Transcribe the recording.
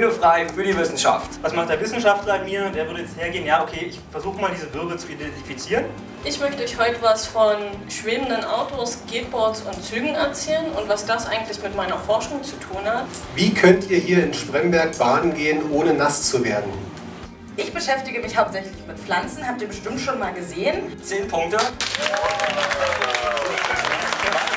Bühne frei für die Wissenschaft. Was macht der Wissenschaftler in mir? Der würde jetzt hergehen, ja okay, ich versuche mal diese Wirbel zu identifizieren. Ich möchte euch heute was von schwebenden Autos, Skateboards und Zügen erzählen und was das eigentlich mit meiner Forschung zu tun hat. Wie könnt ihr hier in Spremberg baden gehen, ohne nass zu werden? Ich beschäftige mich hauptsächlich mit Pflanzen, habt ihr bestimmt schon mal gesehen. 10 Punkte.